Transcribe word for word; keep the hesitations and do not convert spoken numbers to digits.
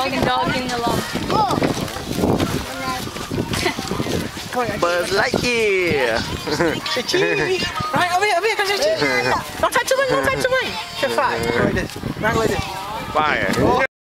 dog and dog getting along. Buzz Lightyear. Right, over here, over here, come here. Don't touch the wing, don't touch the wing. You're fine. Right like this. Right like this. Fire.